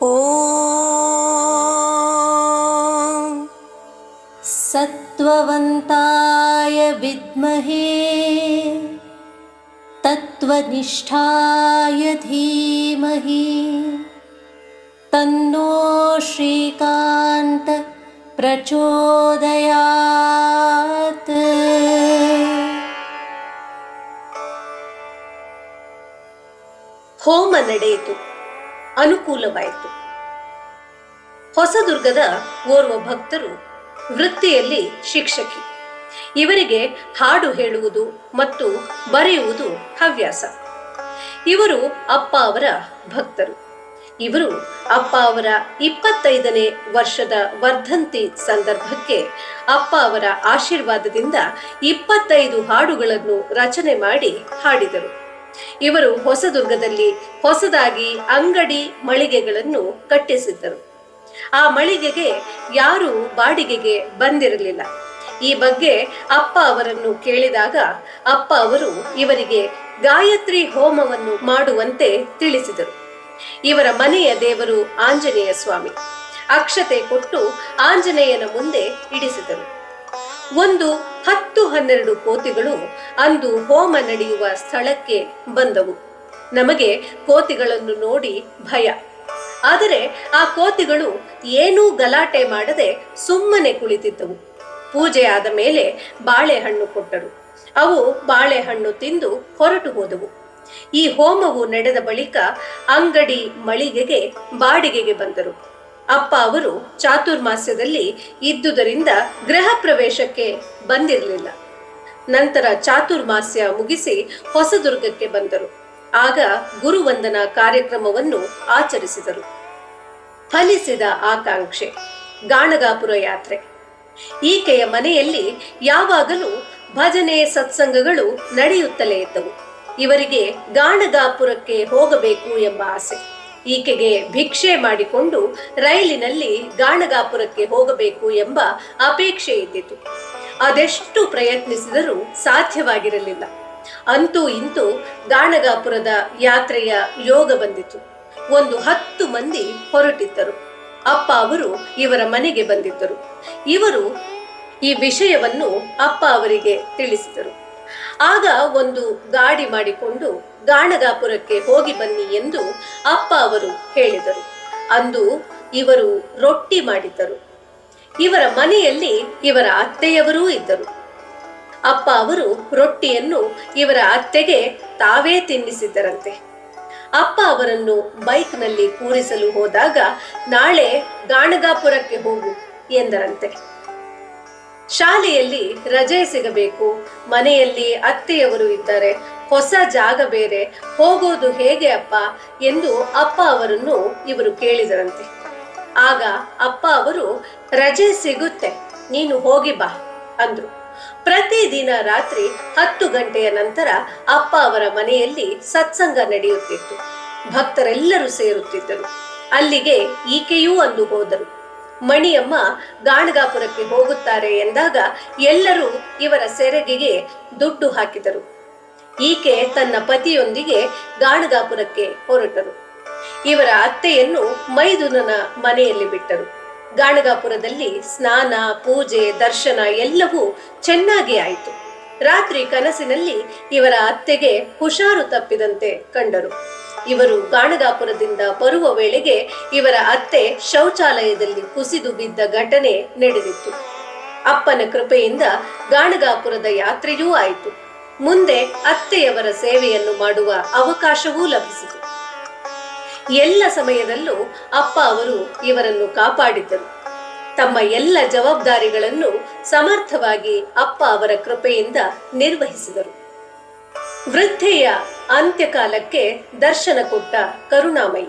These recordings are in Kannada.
ॐ सत्त्ववन्ताय विद्महे तत्त्वनिष्ठाय धीमहि तन्नो श्रीकान्त प्रचोदयात्। ಹೋಮ ನಡೆಯಿತು, ಅನುಕೂಲವಾಯಿತು. ಹೊಸದುರ್ಗದ ಓರ್ವ ಭಕ್ತರು, ವೃತ್ತಿಯಲ್ಲಿ ಶಿಕ್ಷಕಿ. ಇವರಿಗೆ ಹಾಡು ಹೇಳುವುದು ಮತ್ತು ಬರೆಯುವುದು ಹವ್ಯಾಸ. ಇವರು ಅಪ್ಪ ಅವರ ಭಕ್ತರು. ಇವರು ಅಪ್ಪ ಅವರ 25ನೇ ವರ್ಷದ ವರ್ಧಂತಿ ಸಂದರ್ಭಕ್ಕೆ ಅಪ್ಪ ಅವರ ಆಶೀರ್ವಾದದಿಂದ 25 ಹಾಡುಗಳನ್ನು ರಚನೆ ಮಾಡಿ ಹಾಡಿದರು. ಇವರು ಹೊಸದುರ್ಗದಲ್ಲಿ ಹೊಸದಾಗಿ ಅಂಗಡಿ ಮಳಿಗೆಗಳನ್ನು ಕಟ್ಟಿಸಿದ್ದರು. ಆ ಮಳಿಗೆಗೆ ಯಾರು ಬಾಡಿಗೆಗೆ ಬಂದಿರಲಿಲ್ಲ. ಈ ಬಗ್ಗೆ ಅಪ್ಪ ಅವರನ್ನು ಕೇಳಿದಾಗ ಅಪ್ಪ ಅವರು ಇವರಿಗೆ ಗಾಯತ್ರಿ ಹೋಮವನ್ನು ಮಾಡುವಂತೆ ತಿಳಿಸಿದರು. ಇವರ ಮನೆಯ ದೇವರು ಆಂಜನೇಯ ಸ್ವಾಮಿ. ಅಕ್ಷತೆ ಕೊಟ್ಟು ಆಂಜನೇಯನ ಮುಂದೆ ಇಡಿಸಿದರು. ಒಂದು 10-12 ಕೋತಿಗಳು ಅಂದು ಹೋಮ ನಡೆಯುವ ಸ್ಥಳಕ್ಕೆ ಬಂದವು. ನಮಗೆ ಕೋತಿಗಳನ್ನು ನೋಡಿ ಭಯ. ಆದರೆ ಆ ಕೋತಿಗಳು ಏನೂ ಗಲಾಟೆ ಮಾಡದೆ ಸುಮ್ಮನೆ ಕುಳಿತಿದ್ದವು. ಪೂಜೆ ಆದ ಮೇಲೆ ಬಾಳೆಹಣ್ಣು ಕೊಟ್ಟರು. ಅವು ಬಾಳೆಹಣ್ಣು ತಿಂದು ಹೊರಟು ಹೋದವು. ಈ ಹೋಮವು ನಡೆದ ಬಳಿಕ ಅಂಗಡಿ ಮಳಿಗೆಗೆ ಬಾಡಿಗೆಗೆ ಬಂದರು. ಅಪ್ಪ ಅವರು ಚಾತುರ್ಮಾಸ್ಯದಲ್ಲಿ ಇದ್ದುದರಿಂದ ಗೃಹ ಪ್ರವೇಶಕ್ಕೆ ಬಂದಿರಲಿಲ್ಲ. ನಂತರ ಚಾತುರ್ಮಾಸ್ಯ ಮುಗಿಸಿ ಹೊಸದುರ್ಗಕ್ಕೆ ಬಂದರು. ಆಗ ಗುರುವಂದನಾ ಕಾರ್ಯಕ್ರಮವನ್ನು ಆಚರಿಸಿದರು. ಫಲಿಸಿದ ಆಕಾಂಕ್ಷೆ, ಗಾಣಗಾಪುರ ಯಾತ್ರೆ. ಈಕೆಯ ಮನೆಯಲ್ಲಿ ಯಾವಾಗಲೂ ಭಜನೆ ಸತ್ಸಂಗಗಳು ನಡೆಯುತ್ತಲೇ ಇದ್ದವು. ಇವರಿಗೆ ಗಾಣಗಾಪುರಕ್ಕೆ ಹೋಗಬೇಕು ಎಂಬ ಆಸೆ. ಈಕೆಗೆ ಭಿಕ್ಷೆ ಮಾಡಿಕೊಂಡು ರೈಲಿನಲ್ಲಿ ಗಾಣಗಾಪುರಕ್ಕೆ ಹೋಗಬೇಕು ಎಂಬ ಅಪೇಕ್ಷೆ ಇದ್ದಿತು. ಅದೆಷ್ಟು ಪ್ರಯತ್ನಿಸಿದರೂ ಸಾಧ್ಯವಾಗಿರಲಿಲ್ಲ. ಅಂತೂ ಇಂತೂ ಗಾಣಗಾಪುರದ ಯಾತ್ರೆಯ ಯೋಗ ಬಂದಿತು. ಒಂದು 10 ಮಂದಿ ಹೊರಟಿದ್ದರು. ಅಪ್ಪ ಅವರು ಇವರ ಮನೆಗೆ ಬಂದಿದ್ದರು. ಇವರು ಈ ವಿಷಯವನ್ನು ಅಪ್ಪ ಅವರಿಗೆ ತಿಳಿಸಿದರು. ಆಗ ಒಂದು ಗಾಡಿ ಮಾಡಿಕೊಂಡು ಗಾಣಗಾಪುರಕ್ಕೆ ಹೋಗಿ ಬನ್ನಿ ಎಂದು ಅಪ್ಪ ಅವರು ಹೇಳಿದರು. ಅಂದು ಇವರು ರೊಟ್ಟಿ ಮಾಡಿದ್ದರು. ಇವರ ಮನೆಯಲ್ಲಿ ಇವರ ಅತ್ತೆಯವರೂ ಇದ್ದರು. ಅಪ್ಪ ಅವರು ರೊಟ್ಟಿಯನ್ನು ಇವರ ಅತ್ತೆಗೆ ತಾವೇ ತಿನ್ನಿಸಿದ್ದರಂತೆ. ಅಪ್ಪ ಅವರನ್ನು ಬೈಕ್ನಲ್ಲಿ ಕೂರಿಸಲು ಹೋದಾಗ ನಾಳೆ ಗಾಣಗಾಪುರಕ್ಕೆ ಹೋಗು ಎಂದರಂತೆ. ಶಾಲೆಯಲ್ಲಿ ರಜೆ ಸಿಗಬೇಕು, ಮನೆಯಲ್ಲಿ ಅತ್ತೆಯವರು ಇದ್ದಾರೆ, ಹೊಸ ಜಾಗ ಬೇರೆ, ಹೋಗೋದು ಹೇಗೆ ಅಪ್ಪ ಎಂದು ಅಪ್ಪ ಅವರನ್ನು ಇವರು ಕೇಳಿದರಂತೆ. ಆಗ ಅಪ್ಪ ಅವರು ರಜೆ ಸಿಗುತ್ತೆ, ನೀನು ಹೋಗಿ ಬಾ ಅಂದ್ರು. ಪ್ರತಿದಿನ ರಾತ್ರಿ 10 ಗಂಟೆಯ ನಂತರ ಅಪ್ಪ ಅವರ ಮನೆಯಲ್ಲಿ ಸತ್ಸಂಗ ನಡೆಯುತ್ತಿತ್ತು. ಭಕ್ತರೆಲ್ಲರೂ ಸೇರುತ್ತಿದ್ದರು. ಅಲ್ಲಿಗೆ ಈಕೆಯೂ ಅಂದು ಹೋದರು. ಮಣಿಯಮ್ಮ ಗಾಣಗಾಪುರಕ್ಕೆ ಹೋಗುತ್ತಾರೆ ಎಂದಾಗ ಎಲ್ಲರೂ ಇವರ ಸೆರಗಿಗೆ ದುಡ್ಡು ಹಾಕಿದರು. ಈಕೆ ತನ್ನ ಪತಿಯೊಂದಿಗೆ ಗಾಣಗಾಪುರಕ್ಕೆ ಹೊರಟರು. ಇವರ ಅತ್ತೆಯನ್ನು ಮೈದುನನ ಮನೆಯಲ್ಲಿ ಬಿಟ್ಟರು. ಗಾಣಗಾಪುರದಲ್ಲಿ ಸ್ನಾನ, ಪೂಜೆ, ದರ್ಶನ ಎಲ್ಲವೂ ಚೆನ್ನಾಗಿ ಆಯಿತು. ರಾತ್ರಿ ಕನಸಿನಲ್ಲಿ ಇವರ ಅತ್ತೆಗೆ ಹುಷಾರು ತಪ್ಪಿದಂತೆ ಕಂಡರು. ಇವರು ಗಾಣಗಾಪುರದಿಂದ ಬರುವ ವೇಳೆಗೆ ಇವರ ಅತ್ತೆ ಶೌಚಾಲಯದಲ್ಲಿ ಕುಸಿದು ಬಿದ್ದ ಘಟನೆ ನಡೆದಿತ್ತು. ಅಪ್ಪನ ಕೃಪೆಯಿಂದ ಗಾಣಗಾಪುರದ ಯಾತ್ರೆಯೂ ಆಯಿತು. ಮುಂದೆ ಅತ್ತೆಯವರ ಸೇವೆಯನ್ನು ಮಾಡುವ ಅವಕಾಶವೂ ಲಭಿಸಿತು. ಎಲ್ಲ ಸಮಯದಲ್ಲೂ ಅಪ್ಪ ಅವರು ಇವರನ್ನು ಕಾಪಾಡಿದ್ದರು. ತಮ್ಮ ಎಲ್ಲ ಜವಾಬ್ದಾರಿಗಳನ್ನು ಸಮರ್ಥವಾಗಿ ಅಪ್ಪ ಅವರ ಕೃಪೆಯಿಂದ ನಿರ್ವಹಿಸಿದರು. ವೃದ್ಧೆಯ ಅಂತ್ಯಕಾಲಕ್ಕೆ ದರ್ಶನ ಕೊಟ್ಟ ಕರುಣಾಮಯಿ.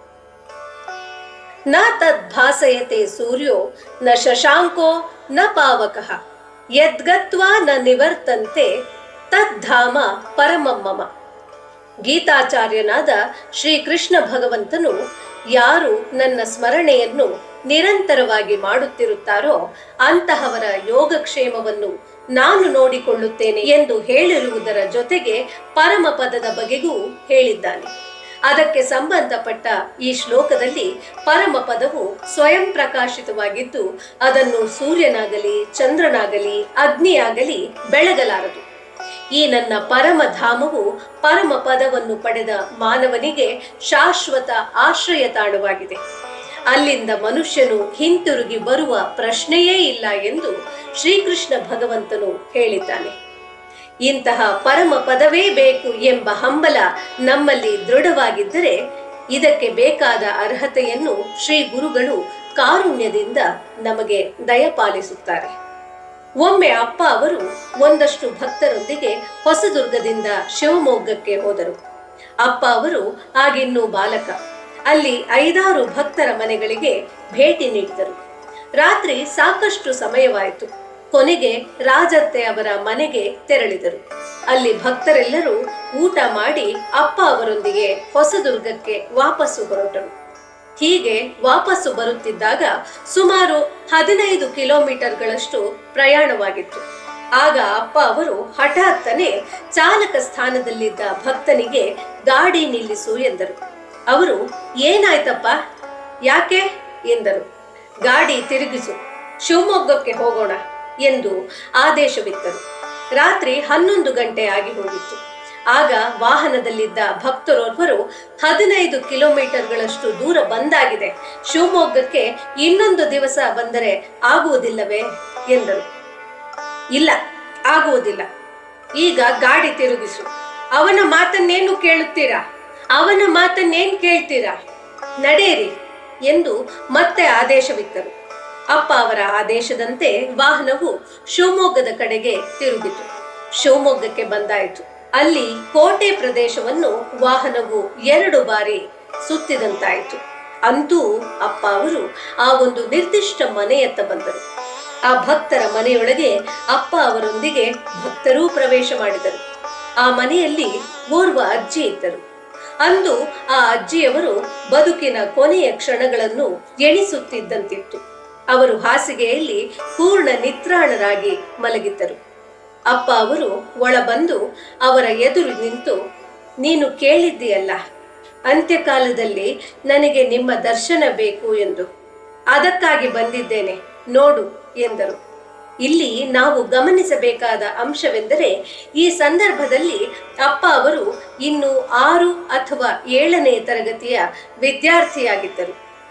ನ ತದ್ಭಾಸಯತೆ ಸೂರ್ಯೋ ನ ಶಶಾಂಕೋ ನ ಪಾವಕಃ ಯದ್ಗತ್ವಾ ನ ನಿವರ್ತಂತೆ ತದ್ಧಾಮ ಪರಮಮ್ಮಮ. ಗೀತಾಚಾರ್ಯನಾದ ಶ್ರೀಕೃಷ್ಣ ಭಗವಂತನು ಯಾರು ನನ್ನ ಸ್ಮರಣೆಯನ್ನು ನಿರಂತರವಾಗಿ ಮಾಡುತ್ತಿರುತ್ತಾರೋ ಅಂತಹವರ ಯೋಗಕ್ಷೇಮವನ್ನು ನಾನು ನೋಡಿಕೊಳ್ಳುತ್ತೇನೆ ಎಂದು ಹೇಳಿರುವುದರ ಜೊತೆಗೆ ಪರಮ ಪದದ ಬಗೆಗೂ ಹೇಳಿದ್ದಾನೆ. ಅದಕ್ಕೆ ಸಂಬಂಧಪಟ್ಟ ಈ ಶ್ಲೋಕದಲ್ಲಿ ಪರಮ ಪದವು ಸ್ವಯಂ ಪ್ರಕಾಶಿತವಾಗಿದ್ದು ಅದನ್ನು ಸೂರ್ಯನಾಗಲಿ ಚಂದ್ರನಾಗಲಿ ಅಗ್ನಿಯಾಗಲಿ ಬೆಳಗಲಾರದು. ಈ ನನ್ನ ಪರಮಧಾಮವು ಪರಮ ಪದವನ್ನು ಪಡೆದ ಮಾನವನಿಗೆ ಶಾಶ್ವತ ಆಶ್ರಯ ತಾಣವಾಗಿದೆ. ಅಲ್ಲಿಂದ ಮನುಷ್ಯನು ಹಿಂತಿರುಗಿ ಬರುವ ಪ್ರಶ್ನೆಯೇ ಇಲ್ಲ ಎಂದು ಶ್ರೀಕೃಷ್ಣ ಭಗವಂತನು ಹೇಳಿದ್ದಾನೆ. ಇಂತಹ ಪರಮ ಪದವೇ ಬೇಕು ಎಂಬ ಹಂಬಲ ನಮ್ಮಲ್ಲಿ ದೃಢವಾಗಿದ್ದರೆ ಇದಕ್ಕೆ ಬೇಕಾದ ಅರ್ಹತೆಯನ್ನು ಶ್ರೀ ಗುರುಗಳು ಕಾರುಣ್ಯದಿಂದ ನಮಗೆ ದಯಪಾಲಿಸುತ್ತಾರೆ. ಒಮ್ಮೆ ಅಪ್ಪ ಅವರು ಒಂದಷ್ಟು ಭಕ್ತರೊಂದಿಗೆ ಹೊಸದುರ್ಗದಿಂದ ಶಿವಮೊಗ್ಗಕ್ಕೆ ಹೋದರು. ಅಪ್ಪ ಅವರು ಆಗಿನ್ನೂ ಬಾಲಕ. ಅಲ್ಲಿ 5-6 ಭಕ್ತರ ಮನೆಗಳಿಗೆ ಭೇಟಿ ನೀಡಿದರು. ರಾತ್ರಿ ಸಾಕಷ್ಟು ಸಮಯವಾಯಿತು. ಕೊನೆಗೆ ರಾಜತ್ತೆ ಅವರ ಮನೆಗೆ ತೆರಳಿದರು. ಅಲ್ಲಿ ಭಕ್ತರೆಲ್ಲರೂ ಊಟ ಮಾಡಿ ಅಪ್ಪ ಅವರೊಂದಿಗೆ ಹೊಸದುರ್ಗಕ್ಕೆ ವಾಪಸ್ಸು ಹೊರಟರು. ಹೀಗೆ ವಾಪಸ್ಸು ಬರುತ್ತಿದ್ದಾಗ ಸುಮಾರು 15 ಕಿಲೋಮೀಟರ್ಗಳಷ್ಟು ಪ್ರಯಾಣವಾಗಿತ್ತು. ಆಗ ಅಪ್ಪ ಅವರು ಹಠಾತ್ತನೆ ಚಾಲಕ ಸ್ಥಾನದಲ್ಲಿದ್ದ ಭಕ್ತನಿಗೆ ಗಾಡಿ ನಿಲ್ಲಿಸು ಎಂದರು. ಅವರು ಏನಾಯ್ತಪ್ಪ, ಯಾಕೆ ಎಂದರು. ಗಾಡಿ ತಿರುಗಿಸು, ಶಿವಮೊಗ್ಗಕ್ಕೆ ಹೋಗೋಣ ಎಂದು ಆದೇಶವಿತ್ತರು. ರಾತ್ರಿ 11 ಗಂಟೆ ಆಗಿ ಹೋಗಿತ್ತು. ಆಗ ವಾಹನದಲ್ಲಿದ್ದ ಭಕ್ತರೋರ್ವರು 15 ಕಿಲೋಮೀಟರ್ಗಳಷ್ಟು ದೂರ ಬಂದಾಗಿದೆ, ಶಿವಮೊಗ್ಗಕ್ಕೆ ಇನ್ನೊಂದು ದಿವಸ ಬಂದರೆ ಆಗುವುದಿಲ್ಲವೇ ಎಂದರು. ಇಲ್ಲ, ಆಗುವುದಿಲ್ಲ. ಈಗ ಗಾಡಿ ತಿರುಗಿಸು. ಅವನ ಮಾತನ್ನೇನು ಕೇಳುತ್ತೀರಾ? ಅವನ ಮಾತನ್ನೇನು ಕೇಳ್ತೀರಾ? ನಡೆಯಿರಿ ಎಂದು ಮತ್ತೆ ಆದೇಶವಿತ್ತರು. ಅಪ್ಪ ಅವರ ಆದೇಶದಂತೆ ವಾಹನವು ಶಿವಮೊಗ್ಗದ ಕಡೆಗೆ ತಿರುಗಿತು. ಶಿವಮೊಗ್ಗಕ್ಕೆ ಬಂದಾಯಿತು. ಅಲ್ಲಿ ಕೋಟೆ ಪ್ರದೇಶವನ್ನು ವಾಹನವು 2 ಬಾರಿ ಸುತ್ತಿದಂತಾಯಿತು. ಅಂತೂ ಅಪ್ಪ ಅವರು ಆ ಒಂದು ನಿರ್ದಿಷ್ಟ ಮನೆಯತ್ತ ಬಂದರು. ಆ ಭಕ್ತರ ಮನೆಯೊಳಗೆ ಅಪ್ಪ ಅವರೊಂದಿಗೆ ಭಕ್ತರೂ ಪ್ರವೇಶ ಮಾಡಿದರು. ಆ ಮನೆಯಲ್ಲಿ ಓರ್ವ ಅಜ್ಜಿ ಇದ್ದರು. ಅಂದು ಆ ಅಜ್ಜಿಯವರು ಬದುಕಿನ ಕೊನೆಯ ಕ್ಷಣಗಳನ್ನು ಎಣಿಸುತ್ತಿದ್ದಂತಿತ್ತು. ಅವರು ಹಾಸಿಗೆಯಲ್ಲಿ ಪೂರ್ಣ ನಿತ್ರಾಣರಾಗಿ ಮಲಗಿದ್ದರು. ಅಪ್ಪ ಅವರು ಒಳ ಬಂದು ಅವರ ಎದುರು ನಿಂತು, ನೀನು ಕೇಳಿದ್ದೀಯಲ್ಲ, ಅಂತ್ಯಕಾಲದಲ್ಲಿ ನನಗೆ ನಿಮ್ಮ ದರ್ಶನ ಬೇಕು ಎಂದು, ಅದಕ್ಕಾಗಿ ಬಂದಿದ್ದೇನೆ ನೋಡು ಎಂದರು. ಇಲ್ಲಿ ನಾವು ಗಮನಿಸಬೇಕಾದ ಅಂಶವೆಂದರೆ ಈ ಸಂದರ್ಭದಲ್ಲಿ ಅಪ್ಪ ಅವರು ಇನ್ನು 6 ಅಥವಾ 7ನೇ ತರಗತಿಯ ವಿದ್ಯಾರ್ಥಿಯಾಗಿದ್ದರು.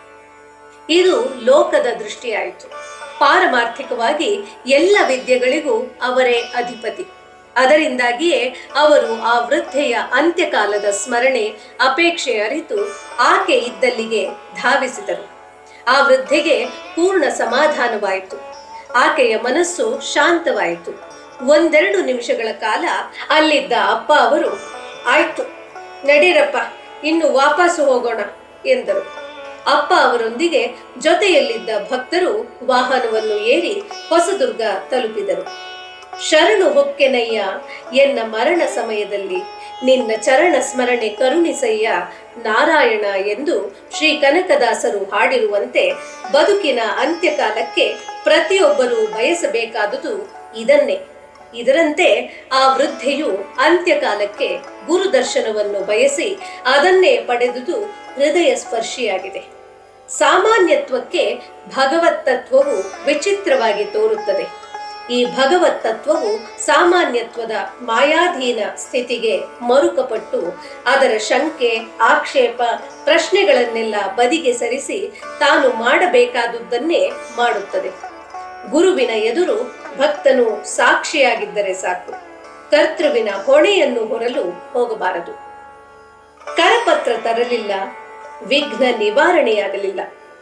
ಇದು ಲೋಕದ ದೃಷ್ಟಿಯಾಯಿತು. ಪಾರಮಾರ್ಥಿಕವಾಗಿ ಎಲ್ಲ ವಿದ್ಯೆಗಳಿಗೂ ಅವರೇ ಅಧಿಪತಿ. ಅದರಿಂದಾಗಿಯೇ ಅವರು ಆ ವೃದ್ಧೆಯ ಅಂತ್ಯಕಾಲದ ಸ್ಮರಣೆ ಅಪೇಕ್ಷೆ ಅರಿತು ಆಕೆ ಇದ್ದಲ್ಲಿಗೆ ಧಾವಿಸಿದರು. ಆ ವೃದ್ಧೆಗೆ ಪೂರ್ಣ ಸಮಾಧಾನವಾಯಿತು. ಆಕೆಯ ಮನಸ್ಸು ಶಾಂತವಾಯಿತು. 1-2 ನಿಮಿಷಗಳ ಕಾಲ ಅಲ್ಲಿದ್ದ ಅಪ್ಪ ಅವರು, ಆಯ್ತು ನಡೀರಪ್ಪ, ಇನ್ನು ವಾಪಸ್ಸು ಹೋಗೋಣ ಎಂದರು. ಅಪ್ಪ ಅವರೊಂದಿಗೆ ಜೊತೆಯಲ್ಲಿದ್ದ ಭಕ್ತರು ವಾಹನವನ್ನು ಏರಿ ಹೊಸದುರ್ಗ ತಲುಪಿದರು. ಶರಣು ಹೊಕ್ಕೆನಯ್ಯ ಎನ್ನ ಮರಣ ಸಮಯದಲ್ಲಿ, ನಿನ್ನ ಚರಣ ಸ್ಮರಣೆ ಕರುಣಿಸಯ್ಯ ನಾರಾಯಣ ಎಂದು ಶ್ರೀ ಕನಕದಾಸರು ಹಾಡಿರುವಂತೆ ಬದುಕಿನ ಅಂತ್ಯಕಾಲಕ್ಕೆ ಪ್ರತಿಯೊಬ್ಬರೂ ಬಯಸಬೇಕಾದುದು ಇದನ್ನೇ. ಇದರಂತೆ ಆ ವೃದ್ಧೆಯು ಅಂತ್ಯಕಾಲಕ್ಕೆ ಗುರುದರ್ಶನವನ್ನು ಬಯಸಿ ಅದನ್ನೇ ಪಡೆದುದು ಹೃದಯ ಸ್ಪರ್ಶಿಯಾಗಿದೆ. ಸಾಮಾನ್ಯತ್ವಕ್ಕೆ ಭಗವತ್ ತತ್ವವು ವಿಚಿತ್ರವಾಗಿ ತೋರುತ್ತದೆ. ಈ ಭಗವತ್ ತತ್ವವು ಸಾಮಾನ್ಯತ್ವದ ಮಾಯಾಧೀನ ಸ್ಥಿತಿಗೆ ಮರುಕಪಟ್ಟು ಅದರ ಶಂಕೆ, ಆಕ್ಷೇಪ, ಪ್ರಶ್ನೆಗಳನ್ನೆಲ್ಲ ಬದಿಗೆ ಸರಿಸಿ ತಾನು ಮಾಡಬೇಕಾದುದನ್ನೇ ಮಾಡುತ್ತದೆ. ಗುರುವಿನ ಎದುರು ಭಕ್ತನು ಸಾಕ್ಷಿಯಾಗಿದ್ದರೆ ಸಾಕು, ಕರ್ತೃವಿನ ಹೊಣೆಯನ್ನು ಹೊರಲು ಹೋಗಬಾರದು. ಕರಪತ್ರ ತರಲಿಲ್ಲ, ವಿಘ್ನ ನಿವಾರಣೆಯಾಗಲಿಲ್ಲ.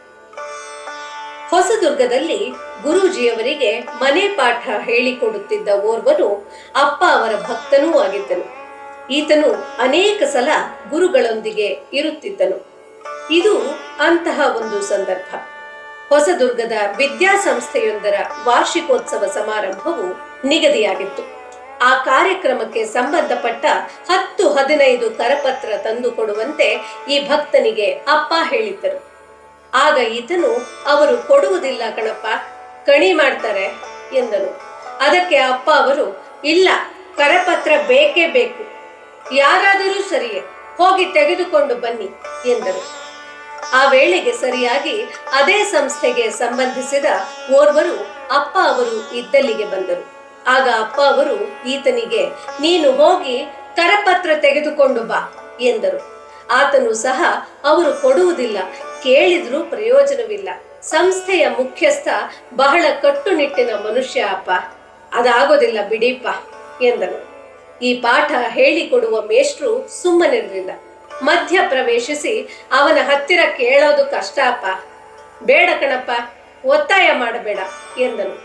ಹೊಸದುರ್ಗದಲ್ಲಿ ಗುರೂಜಿಯವರಿಗೆ ಮನೆ ಪಾಠ ಹೇಳಿಕೊಡುತ್ತಿದ್ದ ಓರ್ವನು ಅಪ್ಪ ಅವರ ಭಕ್ತನೂ ಆಗಿದ್ದನು. ಈತನು ಅನೇಕ ಸಲ ಗುರುಗಳೊಂದಿಗೆ ಇರುತ್ತಿದ್ದನು. ಇದು ಅಂತಹ ಒಂದು ಸಂದರ್ಭ. ಹೊಸದುರ್ಗದ ವಿದ್ಯಾಸಂಸ್ಥೆಯೊಂದರ ವಾರ್ಷಿಕೋತ್ಸವ ಸಮಾರಂಭವು ನಿಗದಿಯಾಗಿತ್ತು. ಆ ಕಾರ್ಯಕ್ರಮಕ್ಕೆ ಸಂಬಂಧಪಟ್ಟ 10-15 ಕರಪತ್ರ ತಂದು ಕೊಡುವಂತೆ ಈ ಭಕ್ತನಿಗೆ ಅಪ್ಪ ಹೇಳಿದ್ದರು. ಆಗ ಈತನು, ಅವರು ಕೊಡುವುದಿಲ್ಲ ಕಣಪ್ಪ, ಕಣಿ ಮಾಡ್ತಾರೆ ಎಂದನು. ಅದಕ್ಕೆ ಅಪ್ಪ ಅವರು, ಇಲ್ಲ, ಕರಪತ್ರ ಬೇಕೇ ಬೇಕು, ಯಾರಾದರೂ ಸರಿಯೇ, ಹೋಗಿ ತೆಗೆದುಕೊಂಡು ಬನ್ನಿ ಎಂದರು. ಆ ವೇಳೆಗೆ ಸರಿಯಾಗಿ ಅದೇ ಸಂಸ್ಥೆಗೆ ಸಂಬಂಧಿಸಿದ ಓರ್ವರು ಅಪ್ಪ ಅವರು ಇದ್ದಲ್ಲಿಗೆ ಬಂದರು. ಆಗ ಅಪ್ಪ ಅವರು ಈತನಿಗೆ, ನೀನು ಹೋಗಿ ಕರಪತ್ರ ತೆಗೆದುಕೊಂಡು ಬಾ ಎಂದರು. ಆತನು ಸಹ ಅವರು ಕೊಡುವುದಿಲ್ಲ, ಕೇಳಿದ್ರೂ ಪ್ರಯೋಜನವಿಲ್ಲ, ಸಂಸ್ಥೆಯ ಮುಖ್ಯಸ್ಥ ಬಹಳ ಕಟ್ಟುನಿಟ್ಟಿನ ಮನುಷ್ಯ ಅಪ್ಪ, ಅದಾಗೋದಿಲ್ಲ ಬಿಡೀಪ ಎಂದನು. ಈ ಪಾಠ ಹೇಳಿಕೊಡುವ ಮೇಷ್ಟ್ರು ಸುಮ್ಮನಿರಲಿಲ್ಲ. ಮಧ್ಯ ಪ್ರವೇಶಿಸಿ ಅವನ ಹತ್ತಿರ ಕೇಳೋದು ಕಷ್ಟ ಅಪ್ಪ, ಬೇಡ ಕಣಪ್ಪ, ಒತ್ತಾಯ ಮಾಡಬೇಡ ಎಂದನು.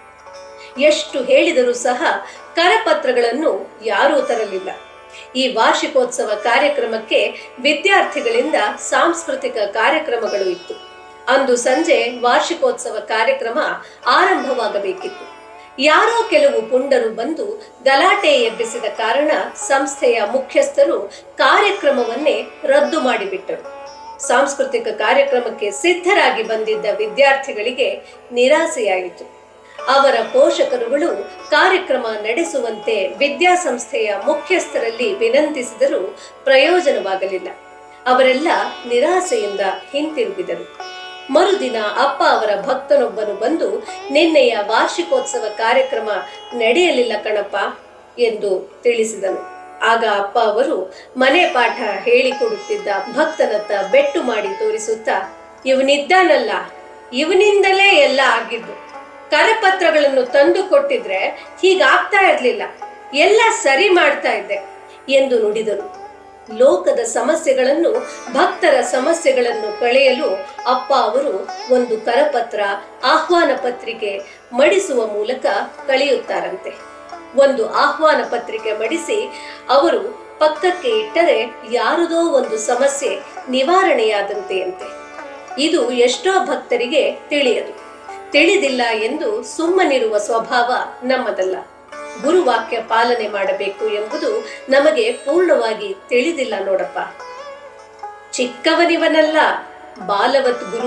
ಎಷ್ಟು ಹೇಳಿದರೂ ಸಹ ಕರಪತ್ರಗಳನ್ನು ಯಾರೂ ತರಲಿಲ್ಲ. ಈ ವಾರ್ಷಿಕೋತ್ಸವ ಕಾರ್ಯಕ್ರಮಕ್ಕೆ ವಿದ್ಯಾರ್ಥಿಗಳಿಂದ ಸಾಂಸ್ಕೃತಿಕ ಕಾರ್ಯಕ್ರಮಗಳು ಇತ್ತು. ಅಂದು ಸಂಜೆ ವಾರ್ಷಿಕೋತ್ಸವ ಕಾರ್ಯಕ್ರಮ ಆರಂಭವಾಗಬೇಕಿತ್ತು. ಯಾರೋ ಕೆಲವು ಪುಂಡರು ಬಂದು ಗಲಾಟೆ ಎಬ್ಬಿಸಿದ ಕಾರಣ ಸಂಸ್ಥೆಯ ಮುಖ್ಯಸ್ಥರು ಕಾರ್ಯಕ್ರಮವನ್ನೇ ರದ್ದು ಮಾಡಿಬಿಟ್ಟರು. ಸಾಂಸ್ಕೃತಿಕ ಕಾರ್ಯಕ್ರಮಕ್ಕೆ ಸಿದ್ಧರಾಗಿ ಬಂದಿದ್ದ ವಿದ್ಯಾರ್ಥಿಗಳಿಗೆ ನಿರಾಸೆಯಾಯಿತು. ಅವರ ಪೋಷಕರುಗಳು ಕಾರ್ಯಕ್ರಮ ನಡೆಸುವಂತೆ ವಿದ್ಯಾಸಂಸ್ಥೆಯ ಮುಖ್ಯಸ್ಥರಲ್ಲಿ ವಿನಂತಿಸಿದರೂ ಪ್ರಯೋಜನವಾಗಲಿಲ್ಲ. ಅವರೆಲ್ಲ ನಿರಾಸೆಯಿಂದ ಹಿಂತಿರುಗಿದರು. ಮರುದಿನ ಅಪ್ಪ ಅವರ ಭಕ್ತನೊಬ್ಬನು ಬಂದು, ನಿನ್ನೆಯ ವಾರ್ಷಿಕೋತ್ಸವ ಕಾರ್ಯಕ್ರಮ ನಡೆಯಲಿಲ್ಲ ಕಣಪ್ಪ ಎಂದು ತಿಳಿಸಿದನು. ಆಗ ಅಪ್ಪ ಅವರು ಮನೆ ಪಾಠ ಹೇಳಿಕೊಡುತ್ತಿದ್ದ ಭಕ್ತನತ್ತ ಬೆಟ್ಟು ಮಾಡಿ ತೋರಿಸುತ್ತಾ, ಇವನಿದ್ದಾನಲ್ಲ, ಇವನಿಂದಲೇ ಎಲ್ಲ ಆಗಿದ್ದು. ಕರಪತ್ರಗಳನ್ನು ತಂದು ಕೊಟ್ಟಿದ್ರೆ ಹೀಗಾಗ್ತಾ ಇರ್ಲಿಲ್ಲ, ಎಲ್ಲ ಸರಿ ಮಾಡ್ತಾ ಇದ್ದೆ ಎಂದು ನುಡಿದರು. ಲೋಕದ ಸಮಸ್ಯೆಗಳನ್ನು, ಭಕ್ತರ ಸಮಸ್ಯೆಗಳನ್ನು ಕಳೆಯಲು ಅಪ್ಪ ಅವರು ಒಂದು ಕರಪತ್ರ, ಆಹ್ವಾನ ಪತ್ರಿಕೆ ಮಡಿಸುವ ಮೂಲಕ ಕಳೆಯುತ್ತಾರಂತೆ. ಒಂದು ಆಹ್ವಾನ ಪತ್ರಿಕೆ ಮಡಿಸಿ ಅವರು ಪಕ್ಕಕ್ಕೆ ಇಟ್ಟರೆ ಯಾರದೋ ಒಂದು ಸಮಸ್ಯೆ ನಿವಾರಣೆಯಾದಂತೆಯಂತೆ. ಇದು ಎಷ್ಟೋ ಭಕ್ತರಿಗೆ ತಿಳಿಯದು. ತಿಳಿದಿಲ್ಲ ಎಂದು ಸುಮ್ಮನಿರುವ ಸ್ವಭಾವ ನಮ್ಮದಲ್ಲ. ಗುರುವಾಕ್ಯ ಪಾಲನೆ ಮಾಡಬೇಕು ಎಂಬುದು ನಮಗೆ ಪೂರ್ಣವಾಗಿ ತಿಳಿದಿಲ್ಲ ನೋಡಪ್ಪ. ಚಿಕ್ಕವನಿವನಲ್ಲ, ಬಾಲವತ್ ಗುರು.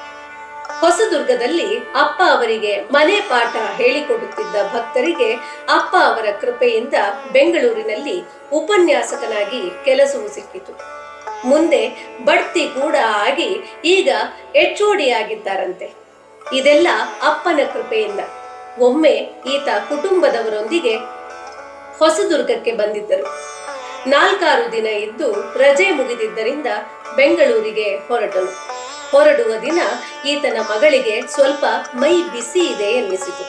ಹೊಸದುರ್ಗದಲ್ಲಿ ಅಪ್ಪ ಅವರಿಗೆ ಮನೆ ಪಾಠ ಹೇಳಿಕೊಡುತ್ತಿದ್ದ ಭಕ್ತರಿಗೆ ಅಪ್ಪ ಅವರ ಕೃಪೆಯಿಂದ ಬೆಂಗಳೂರಿನಲ್ಲಿ ಉಪನ್ಯಾಸಕನಾಗಿ ಕೆಲಸವೂ ಸಿಕ್ಕಿತು. ಮುಂದೆ ಬಡ್ತಿ ಕೂಡ ಆಗಿ ಈಗ HOD ಆಗಿದ್ದಾರಂತೆ. ಇದೆಲ್ಲ ಅಪ್ಪನ ಕೃಪೆಯಿಂದ. ಒಮ್ಮೆ ಈತ ಕುಟುಂಬದವರೊಂದಿಗೆ ಹೊಸದುರ್ಗಕ್ಕೆ ಬಂದಿದ್ದರು. 4-6 ದಿನ ಇದ್ದು ರಜೆ ಮುಗಿದಿದ್ದರಿಂದ ಬೆಂಗಳೂರಿಗೆ ಹೊರಟನು. ಹೊರಡುವ ದಿನ ಈತನ ಮಗಳಿಗೆ ಸ್ವಲ್ಪ ಮೈ ಬಿಸಿ ಇದೆ ಎನ್ನಿಸಿತು.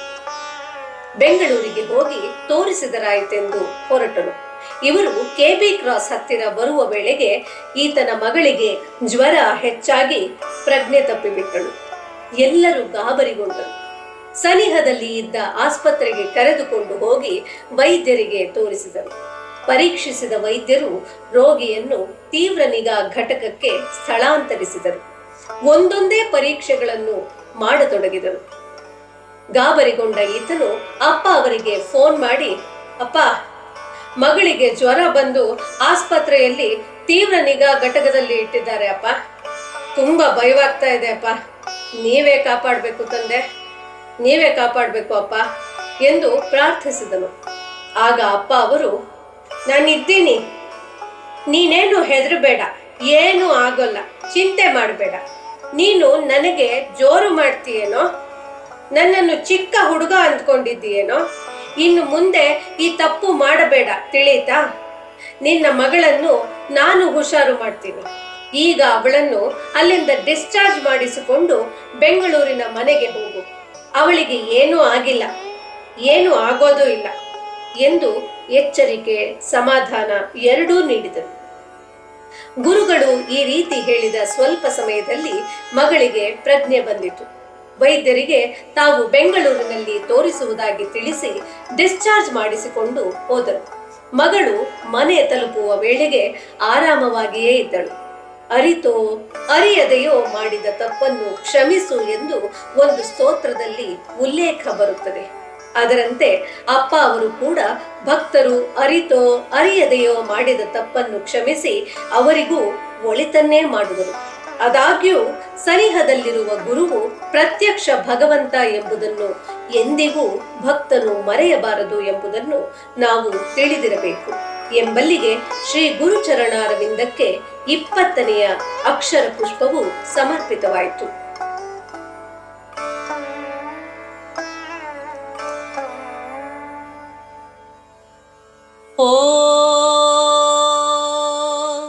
ಬೆಂಗಳೂರಿಗೆ ಹೋಗಿ ತೋರಿಸಿದರಾಯಿತೆಂದು ಹೊರಟನು. ಇವರು KB ಕ್ರಾಸ್ ಹತ್ತಿರ ಬರುವ ವೇಳೆಗೆ ಈತನ ಮಗಳಿಗೆ ಜ್ವರ ಹೆಚ್ಚಾಗಿ ಪ್ರಜ್ಞೆ ತಪ್ಪಿಬಿಟ್ಟಳು. ಎಲ್ಲರೂ ಗಾಬರಿಗೊಂಡರು. ಸನಿಹದಲ್ಲಿ ಇದ್ದ ಆಸ್ಪತ್ರೆಗೆ ಕರೆದುಕೊಂಡು ಹೋಗಿ ವೈದ್ಯರಿಗೆ ತೋರಿಸಿದರು. ಪರೀಕ್ಷಿಸಿದ ವೈದ್ಯರು ರೋಗಿಯನ್ನು ತೀವ್ರ ನಿಗಾ ಘಟಕಕ್ಕೆ ಸ್ಥಳಾಂತರಿಸಿದರು. ಒಂದೊಂದೇ ಪರೀಕ್ಷೆಗಳನ್ನು ಮಾಡತೊಡಗಿದರು. ಗಾಬರಿಗೊಂಡ ಈತನು ಅಪ್ಪ ಅವರಿಗೆ ಫೋನ್ ಮಾಡಿ, ಅಪ್ಪ, ಮಗಳಿಗೆ ಜ್ವರ ಬಂದು ಆಸ್ಪತ್ರೆಯಲ್ಲಿ ತೀವ್ರ ನಿಗಾ ಘಟಕದಲ್ಲಿ ಇಟ್ಟಿದ್ದಾರೆ ಅಪ್ಪ, ತುಂಬಾ ಭಯವಾಗ್ತಾ ಇದೆ ಅಪ್ಪ, ನೀವೇ ಕಾಪಾಡಬೇಕು ತಂದೆ, ನೀವೇ ಕಾಪಾಡಬೇಕು ಅಪ್ಪ ಎಂದು ಪ್ರಾರ್ಥಿಸಿದನು. ಆಗ ಅಪ್ಪ ಅವರು, ನಾನಿದ್ದೀನಿ, ನೀನೇನು ಹೆದರಬೇಡ, ಏನು ಆಗೋಲ್ಲ, ಚಿಂತೆ ಮಾಡಬೇಡ, ನೀನು ನನಗೆ ಜೋರು ಮಾಡ್ತೀಯೇನೋ, ನನ್ನನ್ನು ಚಿಕ್ಕ ಹುಡುಗ ಅಂದ್ಕೊಂಡಿದ್ದೀಯೇನೋ, ಇನ್ನು ಮುಂದೆ ಈ ತಪ್ಪು ಮಾಡಬೇಡ, ತಿಳಿತಾ? ನಿನ್ನ ಮಗಳನ್ನು ನಾನು ಹುಷಾರು ಮಾಡ್ತೀನಿ. ಈಗ ಅವಳನ್ನು ಅಲ್ಲಿಂದ ಡಿಸ್ಚಾರ್ಜ್ ಮಾಡಿಸಿಕೊಂಡು ಬೆಂಗಳೂರಿನ ಮನೆಗೆ ಹೋಗು, ಅವಳಿಗೆ ಏನೂ ಆಗಿಲ್ಲ, ಏನೂ ಆಗೋದೂ ಇಲ್ಲ ಎಂದು ಎಚ್ಚರಿಕೆ, ಸಮಾಧಾನ ಎರಡೂ ನೀಡಿದರು. ಗುರುಗಳು ಈ ರೀತಿ ಹೇಳಿದ ಸ್ವಲ್ಪ ಸಮಯದಲ್ಲಿ ಮಗಳಿಗೆ ಪ್ರಜ್ಞೆ ಬಂದಿತು. ವೈದ್ಯರಿಗೆ ತಾವು ಬೆಂಗಳೂರಿನಲ್ಲಿ ತೋರಿಸುವುದಾಗಿ ತಿಳಿಸಿ ಡಿಸ್ಚಾರ್ಜ್ ಮಾಡಿಸಿಕೊಂಡು ಹೋದರು. ಮಗಳು ಮನೆ ತಲುಪುವ ವೇಳೆಗೆ ಆರಾಮವಾಗಿಯೇ ಇದ್ದಳು. ಅರಿತೋ ಅರಿಯದೆಯೋ ಮಾಡಿದ ತಪ್ಪನ್ನು ಕ್ಷಮಿಸು ಎಂದು ಒಂದು ಸ್ತೋತ್ರದಲ್ಲಿ ಉಲ್ಲೇಖ ಬರುತ್ತದೆ. ಅದರಂತೆ ಅಪ್ಪ ಅವರು ಕೂಡ ಭಕ್ತರು ಅರಿತೋ ಅರಿಯದೆಯೋ ಮಾಡಿದ ತಪ್ಪನ್ನು ಕ್ಷಮಿಸಿ ಅವರಿಗೂ ಒಳಿತನ್ನೇ ಮಾಡಿದರು. ಆದಾಗ್ಯೂ ಸನಿಹದಲ್ಲಿರುವ ಗುರುವು ಪ್ರತ್ಯಕ್ಷ ಭಗವಂತ ಎಂಬುದನ್ನು ಎಂದಿಗೂ ಭಕ್ತನು ಮರೆಯಬಾರದು ಎಂಬುದನ್ನು ನಾವು ತಿಳಿದಿರಬೇಕು. ಎಂಬಲ್ಲಿಗೆ ಶ್ರೀ ಗುರುಚರಣಾರವಿಂದಕ್ಕೆ 20ನೆಯ ಅಕ್ಷರ ಪುಷ್ಪವು ಸಮರ್ಪಿತವಾಯಿತು. ಓಂ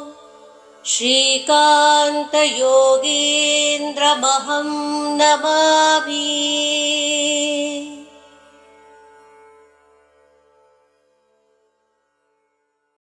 ಶ್ರೀಕಾಂತ ಯೋಗೀಂದ್ರಮಹಂ ನಮಾಮಿ.